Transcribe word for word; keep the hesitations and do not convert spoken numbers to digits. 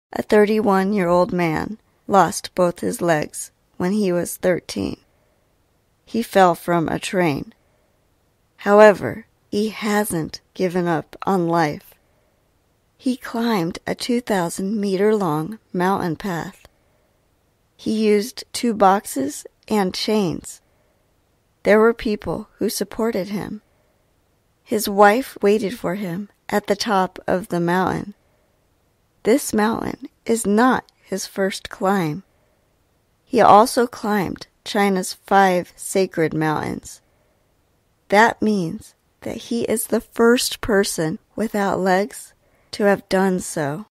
A thirty-one-year-old man lost both his legs when he was thirteen. He fell from a train. However, he hasn't given up on life. He climbed a two thousand meter long mountain path. He used two boxes and chains. There were people who supported him. His wife waited for him at the top of the mountain. This mountain is not his first climb. He also climbed China's five sacred mountains. That means that he is the first person without legs to have done so.